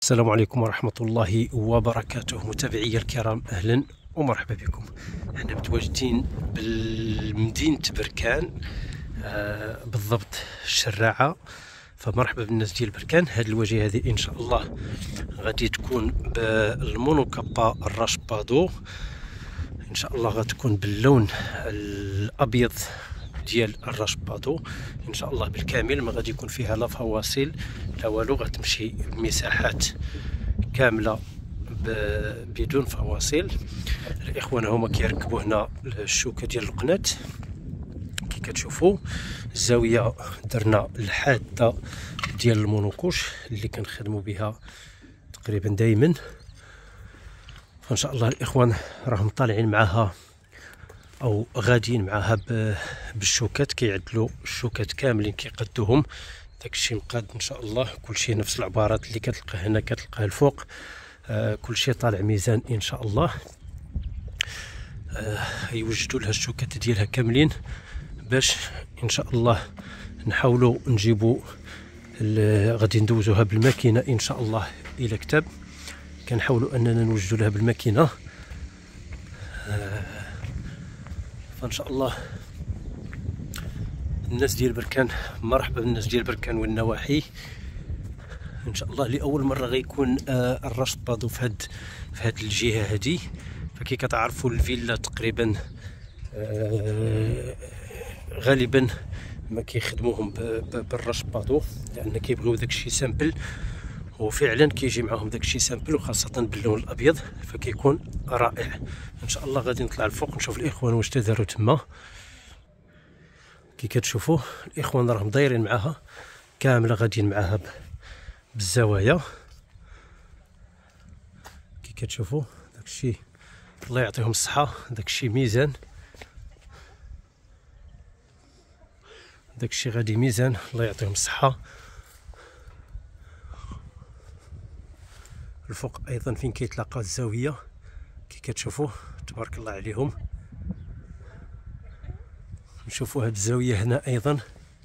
السلام عليكم ورحمة الله وبركاته. متابعي الكرام، أهلا ومرحبا بكم. احنا متواجدين بالمدينة بركان، بالضبط الشراعة. فمرحبا بالناس ديال بركان. هذه الواجهة هذه إن شاء الله غادي تكون بالمونوكابا الراشبادو، إن شاء الله غتكون باللون الأبيض ديال الراشبادو ان شاء الله بالكامل. ما غادي يكون فيها لا فواصل لا والو، غتمشي بمساحات كامله بدون فواصل. الاخوان هما كيركبوا هنا الشوكه ديال القناه كي كتشوفوا. الزاويه درنا الحاده ديال المونوكوش اللي كنخدموا بها تقريبا دائما. فان شاء الله الاخوان راهم طالعين معها او غاديين معها بالشوكات، كيعدلوا الشوكات كاملين كيقدوهم. داكشي مقاد ان شاء الله، كلشي نفس العبارات اللي كتلقى هنا كتلقاها الفوق. كلشي طالع ميزان ان شاء الله. يوجدوا لها الشوكات ديالها كاملين باش ان شاء الله نحاولوا نجيبوا غادي ندوزوها بالماكينه ان شاء الله الى كتاب. كنحاولوا اننا نوجدوا لها بالماكينه. فان شاء الله الناس ديال بركان، مرحبا بالناس ديال بركان والنواحي. ان شاء الله لاول مره غيكون الراشبادو في هاد الجهه هذه. فكي كتعرفوا الفيلا تقريبا غالبا ما كيخدموهم بالراشبادو، لان كيبغيو داكشي سامبل، وفعلا كيجي معاهم داكشي سامبل وخاصه باللون الابيض، فكيكون رائع. ان شاء الله غادي نطلع الفوق نشوف الاخوان واش تداروا تما. كي كتشوفوا الاخوان راهم دايرين معاها كامله، غاديين معاها بالزوايا كي كتشوفوا. داكشي الله يعطيهم الصحه، داكشي ميزان، داكشي غادي ميزان، الله يعطيهم الصحه. الفوق ايضا فين كيتلاقى الزاويه كي كتشوفوا تبارك الله عليهم. نشوفوا هاد الزاويه هنا ايضا،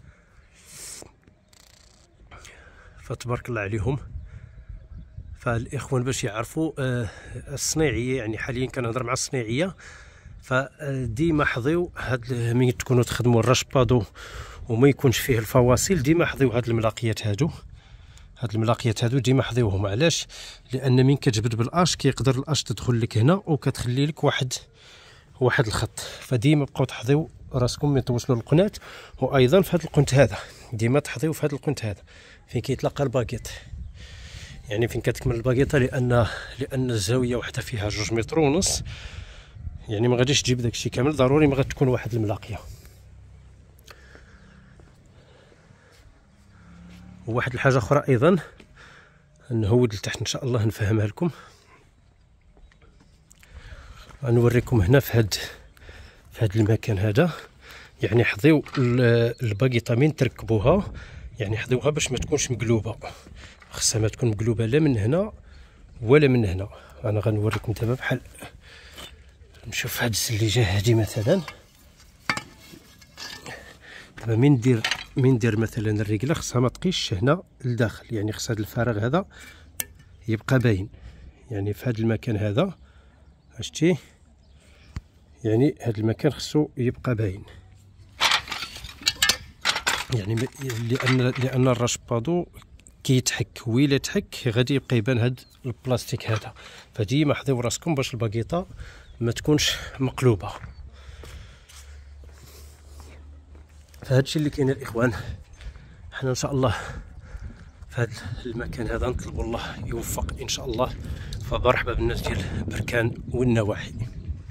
فتبارك الله عليهم. فالاخوان باش يعرفوا الصناعيه، يعني حاليا كنهضر مع الصناعيه، فديما حظيو هاد ملي تكونوا تخدموا الراشبادو وما يكونش فيه الفواصل، ديما حظيو هاد الملاقيات هادو. هاد الملاقيات هادو ديما حظيوهم. علاش؟ لان من كتجبد بالاش كيقدر الاش تدخل لك هنا وكتخلي لك واحد الخط. فديما بقاو تحظيو راسكم من توصلوا للقناه. وايضا في هذا القنت هذا ديما تحظيو في هذا القنت هذا فين كيتلاقى الباكيط، يعني فين كتكمل الباكيطه، لان الزاويه وحده فيها 2 متر ونص، يعني ما غاديش تجيب داكشي كامل، ضروري ما غتكون واحد الملاقيه. وواحد الحاجه اخرى ايضا نهود لتحت ان شاء الله نفهمها لكم. غنوريكم هنا في هاد المكان هذا، يعني حظيو الباكيطه من تركبوها، يعني حظيوها باش ما تكونش مقلوبه، خصها ما تكون مقلوبه لا من هنا ولا من هنا. انا غنوريكم دابا بحال نشوف هاد السليجه هذه مثلا. دابا من ندير مثلا الرجله خصها ما تقيش هنا لداخل، يعني خص هذا الفراغ هذا يبقى باين، يعني في هذا المكان هذا شتي، يعني هذا المكان خصو يبقى باين، يعني لان الراشبادو كيتحك ويلا تحك غادي يبقى يبان هذا البلاستيك هذا. فديما حظيو راسكم باش الباكيطه ما تكونش مقلوبه. فهذا الشيء اللي كاين الاخوان. حنا ان شاء الله في هذا المكان هذا نطلب الله يوفق ان شاء الله. فمرحبا بالناس ديال بركان والنواحي.